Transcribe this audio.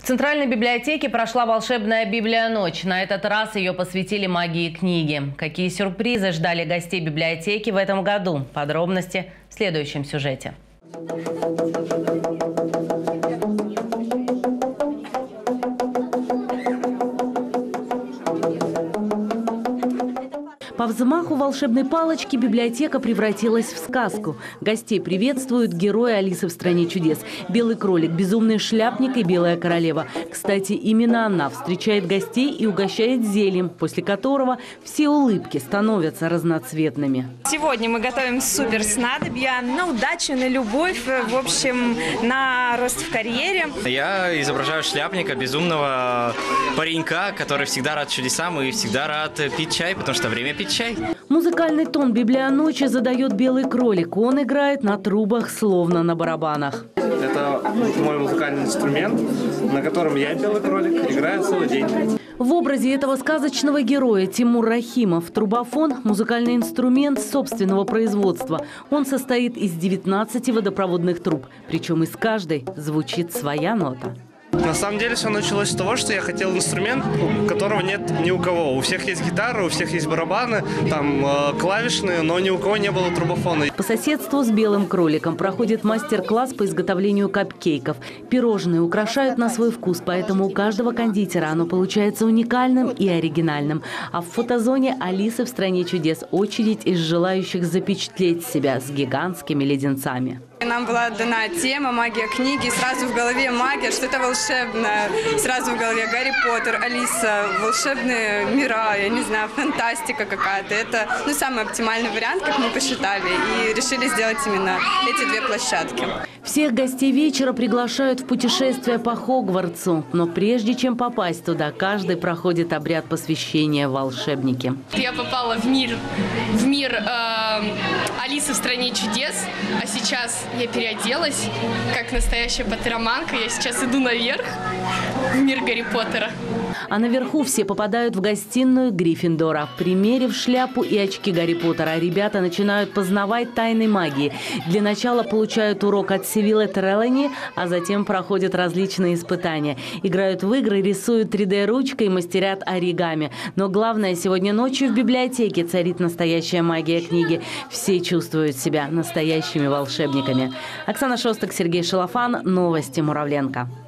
В Центральной библиотеке прошла волшебная Библия-ночь. На этот раз ее посвятили магии книги. Какие сюрпризы ждали гостей библиотеки в этом году? Подробности в следующем сюжете. По взмаху волшебной палочки библиотека превратилась в сказку. Гостей приветствуют герои Алисы в стране чудес. Белый кролик, безумный шляпник и белая королева. Кстати, именно она встречает гостей и угощает зельем, после которого все улыбки становятся разноцветными. Сегодня мы готовим супер снадобья на удачу, на любовь, в общем, на рост в карьере. Я изображаю шляпника, безумного паренька, который всегда рад чудесам и всегда рад пить чай, потому что время пить чай. Музыкальный тон Библия-ночи задает белый кролик. Он играет на трубах, словно на барабанах. Это мой музыкальный инструмент, на котором я, белый кролик, играю целый день. В образе этого сказочного героя Тимур Рахимов. Трубофон – музыкальный инструмент собственного производства. Он состоит из 19 водопроводных труб. Причем из каждой звучит своя нота. На самом деле все началось с того, что я хотел инструмент, которого нет ни у кого. У всех есть гитара, у всех есть барабаны, там клавишные, но ни у кого не было трубофона. По соседству с белым кроликом проходит мастер-класс по изготовлению капкейков. Пирожные украшают на свой вкус, поэтому у каждого кондитера оно получается уникальным и оригинальным. А в фотозоне Алисы в стране чудес очередь из желающих запечатлеть себя с гигантскими леденцами. Нам была дана тема «Магия книги», сразу в голове магия, что-то волшебное. Сразу в голове Гарри Поттер, Алиса, волшебные мира, я не знаю, фантастика какая-то. Это самый оптимальный вариант, как мы посчитали, и решили сделать именно эти две площадки. Всех гостей вечера приглашают в путешествие по Хогвартсу. Но прежде чем попасть туда, каждый проходит обряд посвящения волшебнике. Я попала в мир Алисы в стране чудес, а сейчас я переоделась как настоящая поттероманка. Я сейчас иду наверх в мир Гарри Поттера. А наверху все попадают в гостиную Гриффиндора. Примерив шляпу и очки Гарри Поттера, ребята начинают познавать тайны магии. Для начала получают урок от Сивиллы Трелани, а затем проходят различные испытания. Играют в игры, рисуют 3D-ручкой, мастерят оригами. Но главное, сегодня ночью в библиотеке царит настоящая магия книги. Все чувствуют себя настоящими волшебниками. Оксана Шостак, Сергей Шалафан. Новости Муравленко.